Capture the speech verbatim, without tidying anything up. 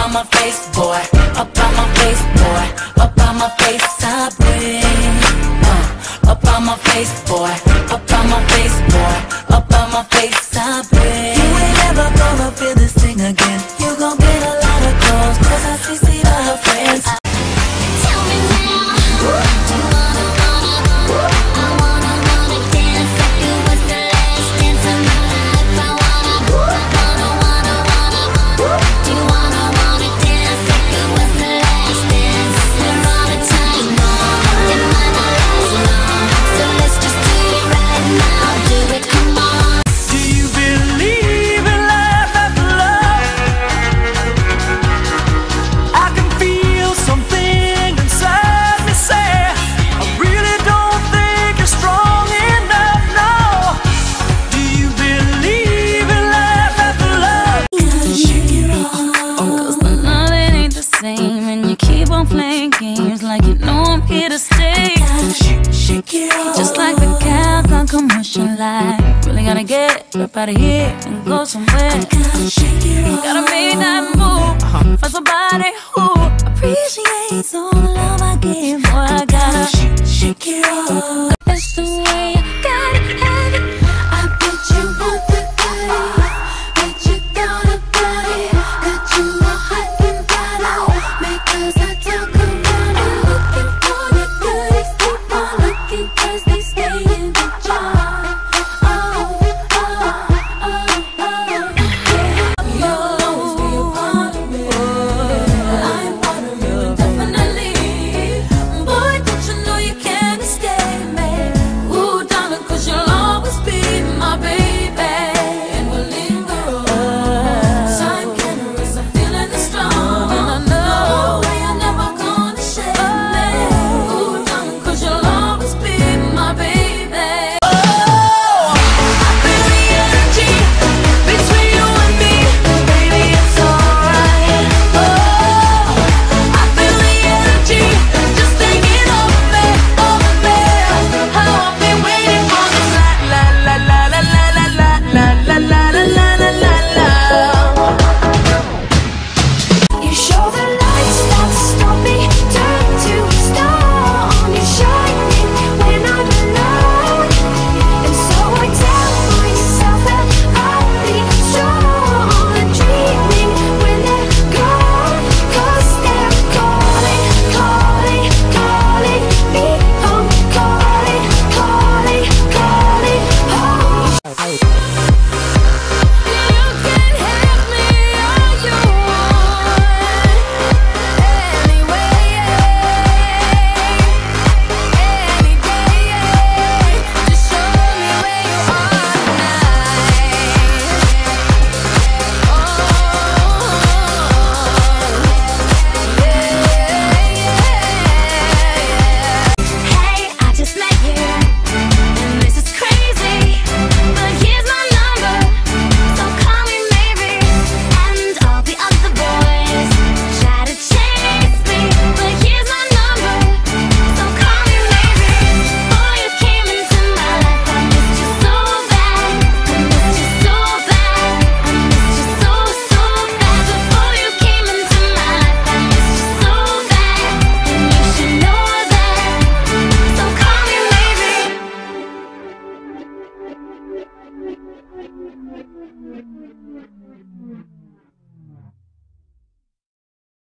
on my face, boy. Up on my face, boy. Up on my face, I bring. Uh, up on my face, boy. Up on my face, boy. Up on my face, I bring. You ain't ever gonna feel this thing again. You gon' get a lot of calls, cause I see see all her friends. Tell me now, do you wanna, wanna, I wanna, wanna dance like it was the last dance of my life. I wanna, wanna, wanna, wanna, do you wanna, wanna dance like it was the last dance? We're on a time bomb, it might not last long, so let's just do it right now. Do it, come on. Do you believe in life after love? I can feel something inside me say I really don't think you're strong enough, no. Do you believe in life after love? Cause the loving ain't the same, and you keep on playing games like you know I'm here to stay. Just like the Calgon commercial line, really gotta get up out of here and go somewhere. Gotta make that move.